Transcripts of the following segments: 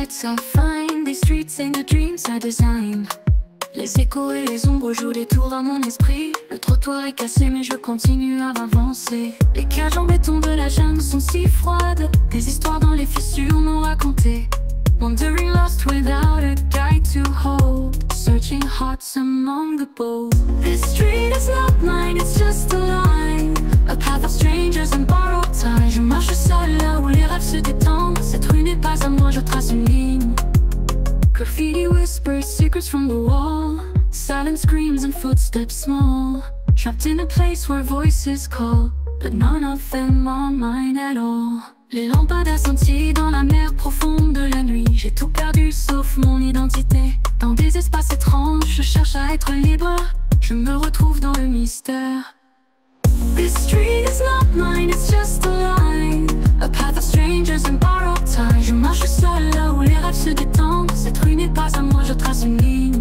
streets are fine, des streets and the dreams I design. Les échos et les ombres jouent des tours dans mon esprit. Le trottoir est cassé mais je continue à avancer. Les cages en béton de la jungle sont si froides. Des histoires dans les fissures m'ont raconté. Wandering lost without a guide to hold. Searching hearts among the bold. This street is not mine, it's just a line. A path of strangers and borrowed time. Je marche seul là où les rêves se détendent. Cette rue n'est pas à moi, je trace une ligne. Graffiti whispers secrets from the wall. Silent screams and footsteps small. Trapped in a place where voices call, but none of them are mine at all. Les lampades assenties dans la mer profonde de la nuit. J'ai tout perdu sauf mon identité. Dans des espaces étranges, je cherche à être libre. Je me retrouve dans le mystère. This street is not mine, it's just a line. A path of strangers and borrowed time. Je marche seul là où les rêves se détendent. Cette rue n'est pas à moi, je trace une ligne.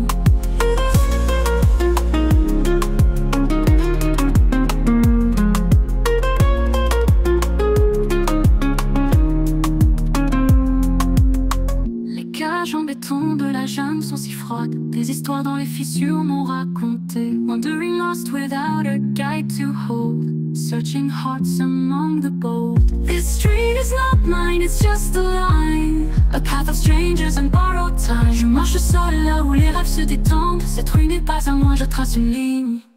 Les cages en béton de la jungle sont si froides. Des histoires dans les fissures m'ont raconté. Wandering lost without a guide to hold. Searching hearts among the bold. This street is not mine, it's just a line. A path of strangers and borrowed time. Je marche seul là où les rêves se détendent. Cette rue n'est pas à moi, je trace une ligne.